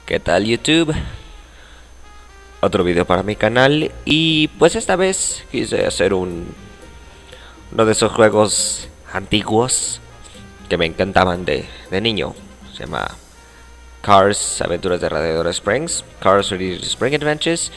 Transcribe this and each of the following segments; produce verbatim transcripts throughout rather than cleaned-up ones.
¿Qué tal, YouTube? Otro video para mi canal. Y pues esta vez quise hacer un uno de esos juegos antiguos que me encantaban de, de niño. Se llama Cars Aventuras de Radiator Springs, Cars Radiator Spring Adventures.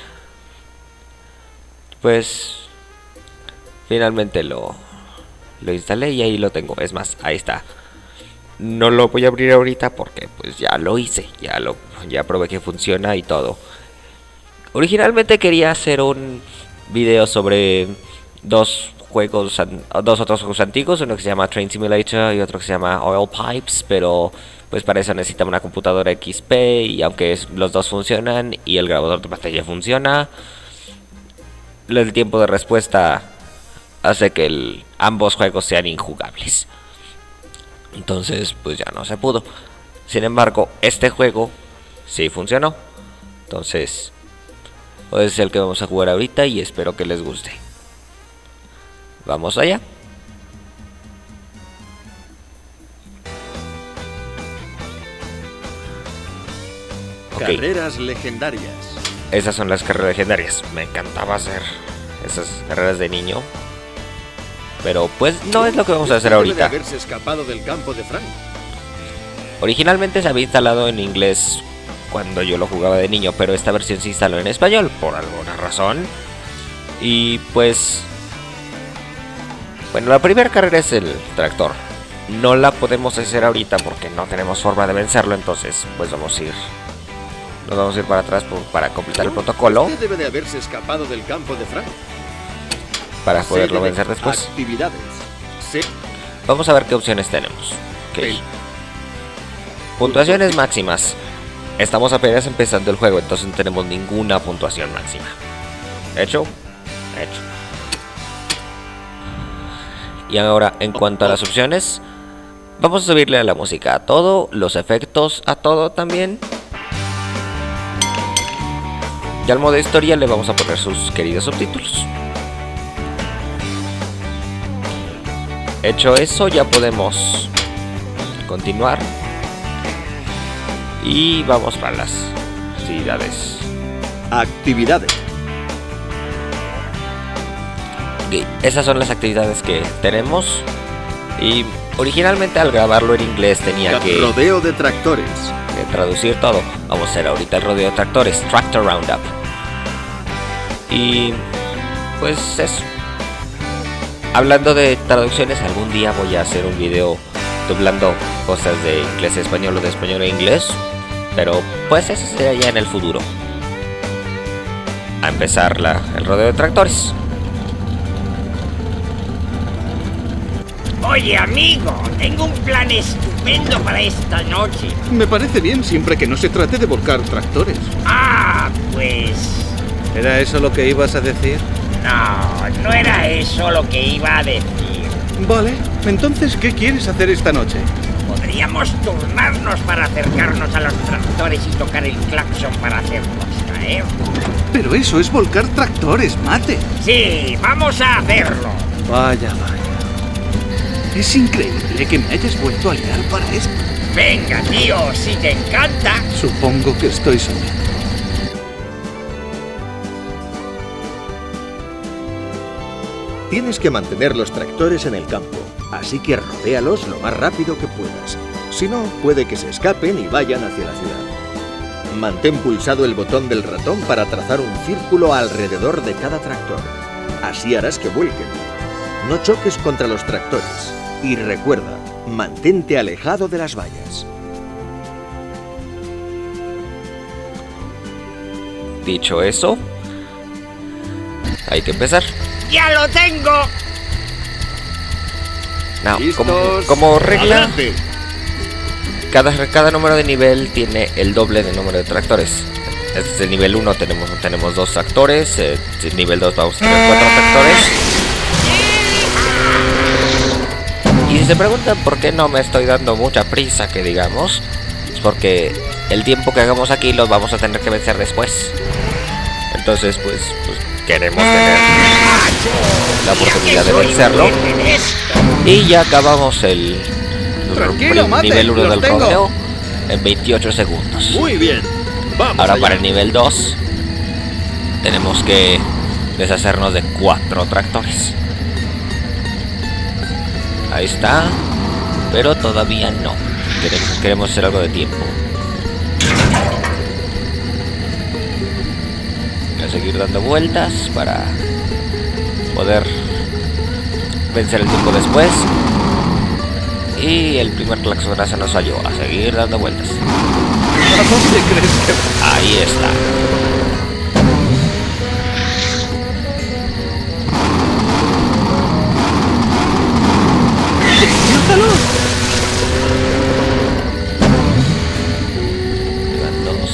Pues finalmente lo, lo instalé y ahí lo tengo. Es más, ahí está. No lo voy a abrir ahorita porque pues ya lo hice, ya lo ya probé que funciona y todo. Originalmente quería hacer un video sobre dos juegos, dos otros juegos antiguos, uno que se llama Train Simulator y otro que se llama Oil Pipes, pero pues para eso necesita una computadora X P y aunque es, los dos funcionan y el grabador de pantalla funciona, el tiempo de respuesta hace que el, ambos juegos sean injugables. Entonces pues ya no se pudo. Sin embargo, este juego sí funcionó. Entonces es el que vamos a jugar ahorita y espero que les guste. Vamos allá. Okay. Carreras legendarias. Esas son las carreras legendarias. Me encantaba hacer esas carreras de niño. Pero pues no es lo que vamos a hacer ahorita. Debe de haberse escapado del campo de Frank. Originalmente se había instalado en inglés cuando yo lo jugaba de niño, pero esta versión se instaló en español por alguna razón. Y pues bueno, la primera carrera es el tractor. No la podemos hacer ahorita porque no tenemos forma de vencerlo, entonces pues vamos a ir nos vamos a ir para atrás por, para completar el protocolo. Usted debe de haberse escapado del campo de Frank Para poderlo vencer después. Actividades. Sí. Vamos a ver qué opciones tenemos. Okay. Puntuaciones máximas. Estamos apenas empezando el juego, entonces no tenemos ninguna puntuación máxima. ¿Hecho? Hecho. Y ahora, en cuanto a las opciones, vamos a subirle a la música a todo, los efectos a todo también. Y al modo historia le vamos a poner sus queridos subtítulos. Hecho eso, ya podemos continuar. Y vamos para las actividades. Actividades. Okay, esas son las actividades que tenemos. Y originalmente al grabarlo en inglés tenía que... Rodeo de tractores. Que traducir todo. Vamos a hacer ahorita el rodeo de tractores. Tractor Roundup. Y pues eso. Hablando de traducciones, algún día voy a hacer un video doblando cosas de inglés a español o de español a inglés. Pero pues eso será ya en el futuro. A empezar la, el rodeo de tractores. Oye, amigo, tengo un plan estupendo para esta noche. Me parece bien siempre que no se trate de volcar tractores. Ah, pues... ¿Era eso lo que ibas a decir? No, no era eso lo que iba a decir. Vale, entonces, ¿qué quieres hacer esta noche? Podríamos turnarnos para acercarnos a los tractores y tocar el claxon para hacerlos caer. Pero eso es volcar tractores, mate. Sí, vamos a hacerlo. Vaya, vaya. Es increíble que me hayas vuelto a liar para esto. Venga, tío, si te encanta. Supongo que estoy soñando. Tienes que mantener los tractores en el campo, así que rodéalos lo más rápido que puedas. Si no, puede que se escapen y vayan hacia la ciudad. Mantén pulsado el botón del ratón para trazar un círculo alrededor de cada tractor. Así harás que vuelquen. No choques contra los tractores. Y recuerda, mantente alejado de las vallas. Dicho eso, hay que empezar. ¡Ya lo tengo! No, como, como regla, cada, cada número de nivel tiene el doble de número de tractores. Este es el nivel uno, tenemos, tenemos dos tractores. Eh, el nivel dos vamos a tener cuatro tractores. Y si se preguntan por qué no me estoy dando mucha prisa, que digamos, es porque el tiempo que hagamos aquí los vamos a tener que vencer después. Entonces, pues, pues queremos tener la oportunidad de vencerlo. Y ya acabamos el, Tranquilo, el mate, nivel uno del tengo. rodeo en veintiocho segundos. Muy bien. Vamos Ahora allá. para el nivel dos tenemos que deshacernos de cuatro tractores. Ahí está. Pero todavía no. Queremos, queremos hacer algo de tiempo. Voy a seguir dando vueltas para poder vencer el tiempo después. Y el primer claxonazo nos falló. A seguir dando vueltas. ¿A dónde crees que va? Ahí está. ¡Despiértalo! Quedan dos.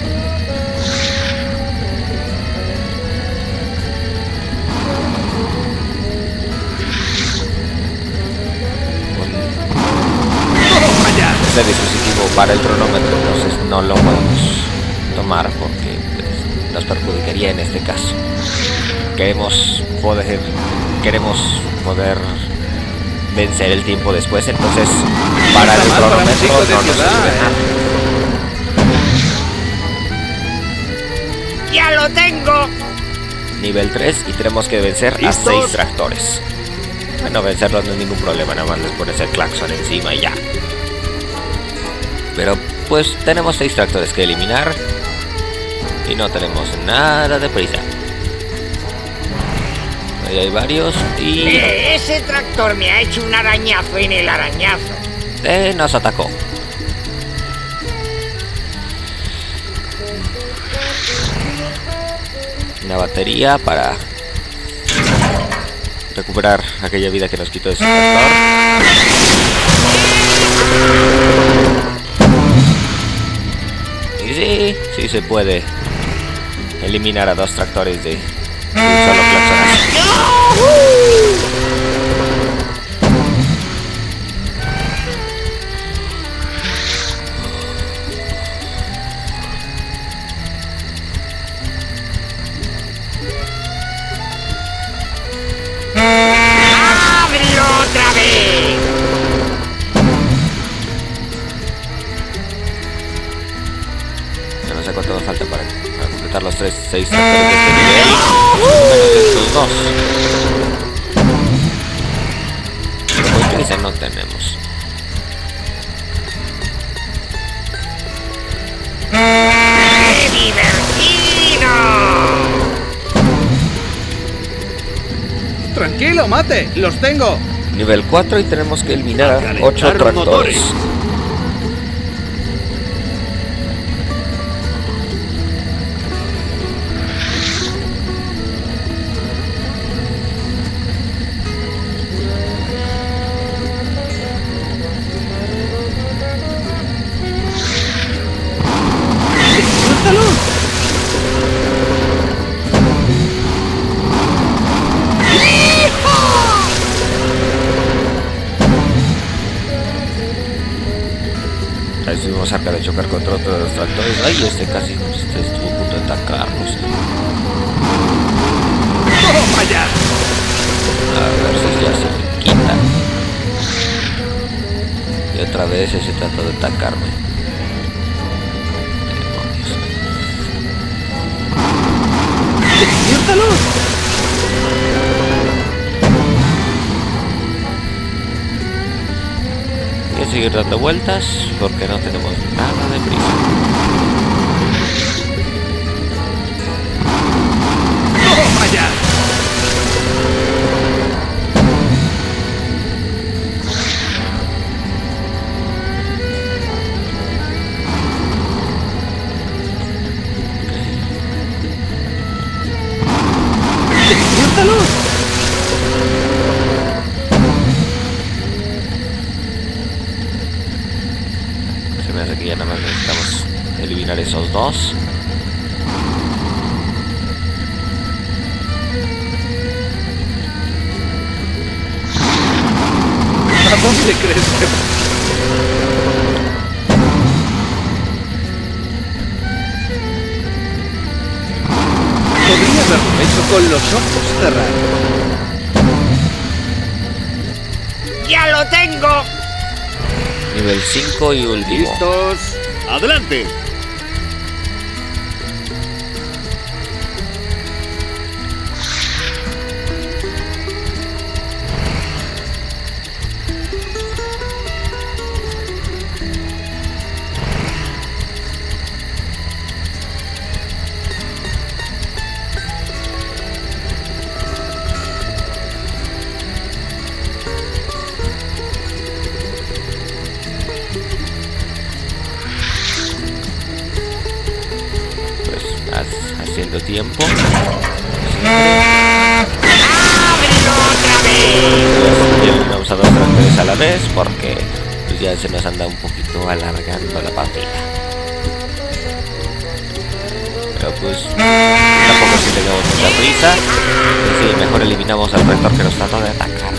¡Toma ya! Este dispositivo para el cronómetro, entonces no lo podemos tomar porque pues, nos perjudicaría en este caso. Queremos poder, queremos poder vencer el tiempo después, entonces para el Está mal para un cronómetro chico de no nos ciudad, sirve ¿eh? nada. ¡Ya lo tengo! Nivel tres y tenemos que vencer a ¿Listos? seis tractores. Bueno, vencerlos no es ningún problema, nada más les pones el claxon encima y ya. Pero pues tenemos seis tractores que eliminar y no tenemos nada de prisa. Ahí hay varios y Eh, ese tractor me ha hecho un arañazo en el arañazo. eh, nos atacó. Una batería para recuperar aquella vida que nos quitó ese tractor. Y sí, sí se puede eliminar a dos tractores de, de un solo claxonazo. ¡Ábrelo otra vez! Yo no sé cuánto nos falta para, para completar los tres, seis tractores de este nivel. Menos de estos dos. Pero muy prisa no tenemos. ¡Qué divertido! Tranquilo, mate, los tengo. Nivel cuatro y tenemos que eliminar A a calentar ocho tractores. motores. ¡Despiértalo! Ahí estuvimos cerca de chocar contra otro de los tractores. Ay, este casi este estuvo a punto de atacarnos. ¡Toma ya! A ver si ya se me quita. Y otra vez ese trató de atacarme. Demonios. ¡Despiértalo! Hay que seguir dando vueltas porque no tenemos nada de prisa. ¡Toma ya! ¡Despiértalo! Se me hace que ya nada más necesitamos eliminar esos dos. ¿A dónde crees que va? Podría haberlo hecho con los ojos cerrados. ¡Ya lo tengo! Nivel cinco y último. ¿Listos? ¡Adelante! haciendo tiempo. ¡Ábrelo otra vez! Y eliminamos a dos tractores a la vez porque pues, ya se nos anda un poquito alargando la partida. Pero pues tampoco es que tengamos mucha prisa. Y sí, mejor eliminamos al rector que nos trató de atacar.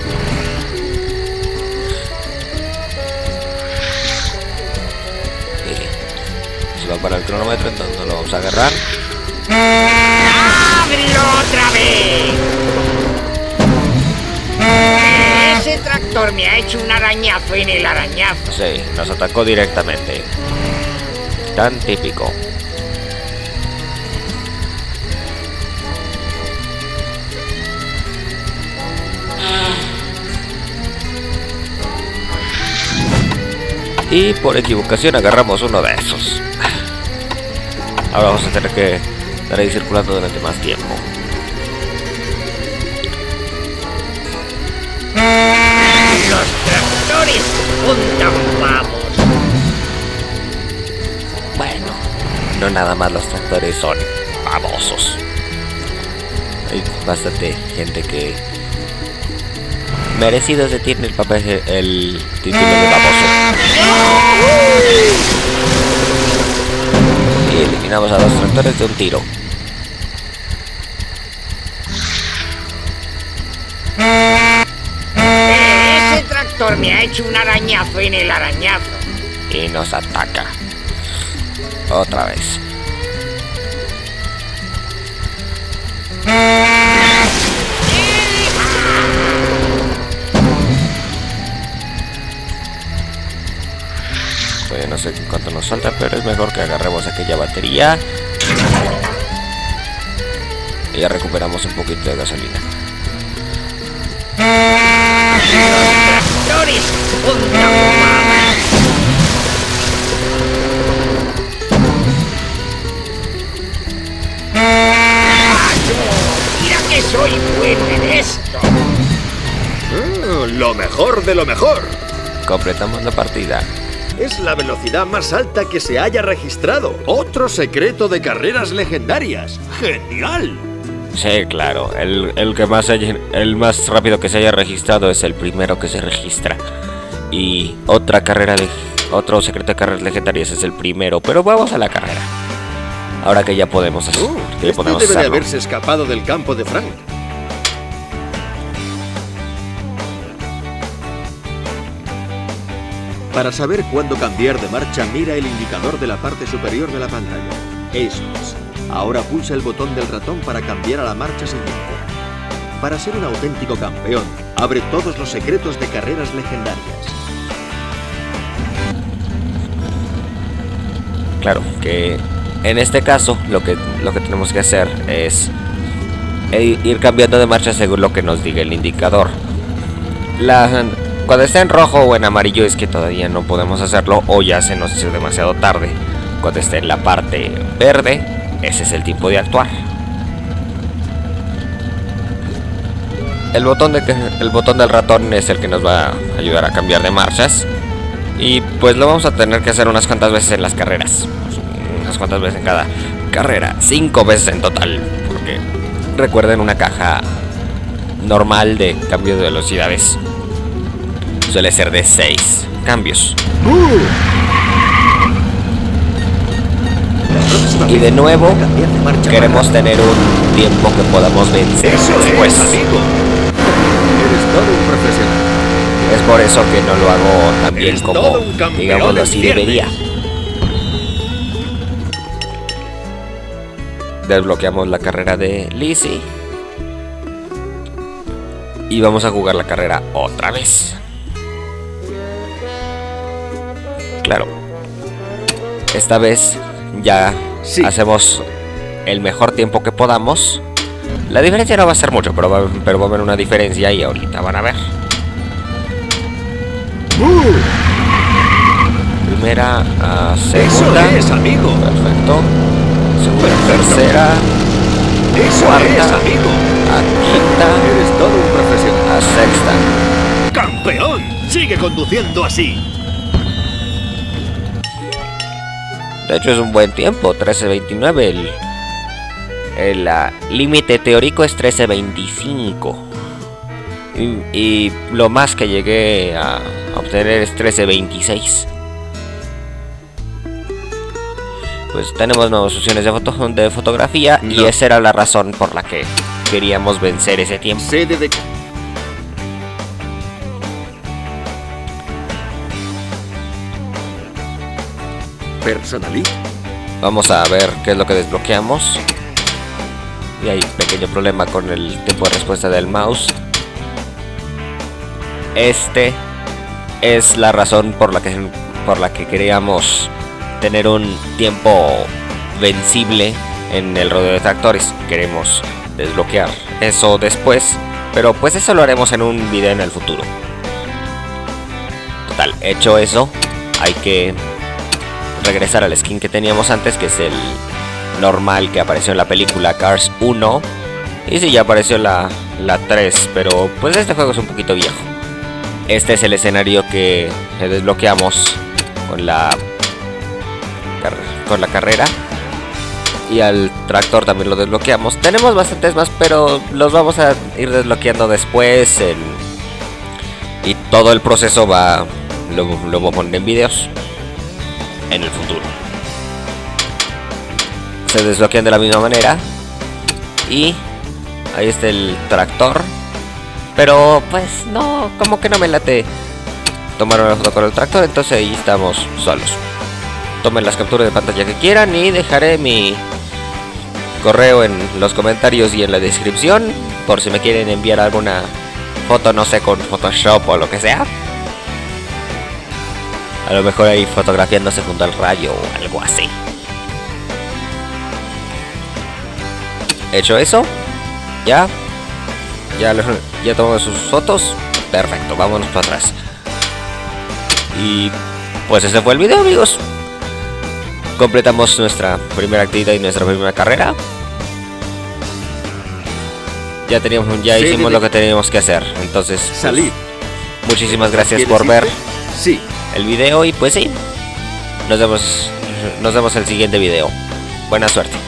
Se va para el cronómetro, entonces no lo vamos a agarrar. ¡Ábrelo otra vez! Ese tractor me ha hecho un arañazo en el arañazo. Sí, nos atacó directamente. Tan típico. Y por equivocación agarramos uno de esos. Ahora vamos a tener que estar ahí circulando durante más tiempo. Los tractores juntan pavos. Bueno, no nada más los tractores son babosos. Hay bastante gente que merecido se tiene el papel, el título de baboso. Y eliminamos a dos tractores de un tiro. Ese tractor me ha hecho un arañazo en el arañazo. Y nos ataca. Otra vez. Todavía no sé cuánto nos falta, pero es mejor que agarremos aquella batería. Y ya recuperamos un poquito de gasolina. Los tractores juntan pavos. ¡Mira que soy bueno en esto! Ah, lo mejor de lo mejor. Completamos la partida. Es la velocidad más alta que se haya registrado. Otro secreto de carreras legendarias. ¡Genial! Sí, claro. El, el que más haya, el más rápido que se haya registrado es el primero que se registra. Y otra carrera de otro secreto de carreras legendarias es el primero. Pero vamos a la carrera. Ahora que ya podemos hacer. Uh, que ya este podemos debe de hacerlo. haberse escapado del campo de Frank. Para saber cuándo cambiar de marcha, mira el indicador de la parte superior de la pantalla. Eso es. Ahora pulsa el botón del ratón para cambiar a la marcha siguiente. Para ser un auténtico campeón, abre todos los secretos de carreras legendarias. Claro, que en este caso lo que, lo que tenemos que hacer es ir cambiando de marcha según lo que nos diga el indicador. La, cuando esté en rojo o en amarillo es que todavía no podemos hacerlo o ya se nos hizo demasiado tarde. Cuando esté en la parte verde, ese es el tiempo de actuar. El botón, de, el botón del ratón es el que nos va a ayudar a cambiar de marchas. Y pues lo vamos a tener que hacer unas cuantas veces en las carreras. Unas cuantas veces en cada carrera. Cinco veces en total. Porque recuerden, una caja normal de cambio de velocidades suele ser de seis cambios. Y de nuevo queremos tener un tiempo que podamos vencer después. Amigo. Eres todo un profesional. Es por eso que no lo hago tan bien Eres como, todo un campeón digámoslo en así, ciernes. debería. Desbloqueamos la carrera de Lizzie. Y vamos a jugar la carrera otra vez. Claro. Esta vez ya Sí. hacemos el mejor tiempo que podamos. La diferencia no va a ser mucho, pero va, pero va a haber una diferencia y ahorita van a ver. Primera a segunda. Eso es, amigo. Perfecto. Segunda, Perfecto. tercera. Eso Cuarta. es, amigo. A quinta. Eres todo un profesional. A sexta. ¡Campeón! Sigue conduciendo así. De hecho es un buen tiempo, trece veintinueve. El, el límite teórico es trece veinticinco. Y, y lo más que llegué a obtener es trece veintiséis. Pues tenemos nuevas opciones de, foto, de fotografía. No. Y esa era la razón por la que queríamos vencer ese tiempo. Sede de... Personalí. Vamos a ver qué es lo que desbloqueamos. Y hay pequeño problema con el tiempo de respuesta del mouse. Este es la razón por la que por la que queríamos tener un tiempo vencible en el rodeo de tractores. Queremos desbloquear eso después, pero pues eso lo haremos en un video en el futuro. Total, hecho eso, hay que regresar al skin que teníamos antes, que es el normal que apareció en la película Cars uno. Y sí, ya apareció la, la tres, pero pues este juego es un poquito viejo. Este es el escenario que desbloqueamos con la con la carrera. Y al tractor también lo desbloqueamos. Tenemos bastantes más, pero los vamos a ir desbloqueando después en... Y todo el proceso va lo, lo voy a poner en videos en el futuro. Se desbloquean de la misma manera. Y ahí está el tractor. Pero pues no, como que no me late tomar una foto con el tractor, entonces ahí estamos solos. Tomen las capturas de pantalla que quieran y dejaré mi correo en los comentarios y en la descripción por si me quieren enviar alguna foto, no sé, con Photoshop o lo que sea. A lo mejor ahí fotografiándose junto al rayo o algo así. Hecho eso, ya Ya, ya tomamos sus fotos. Perfecto, vámonos para atrás. Y pues ese fue el video, amigos. Completamos nuestra primera actividad y nuestra primera carrera. Ya teníamos, ya hicimos lo que teníamos que hacer. Entonces, salir. Pues, muchísimas gracias por ver sí. el video. Y pues sí, nos vemos, nos vemos en el siguiente video. Buena suerte.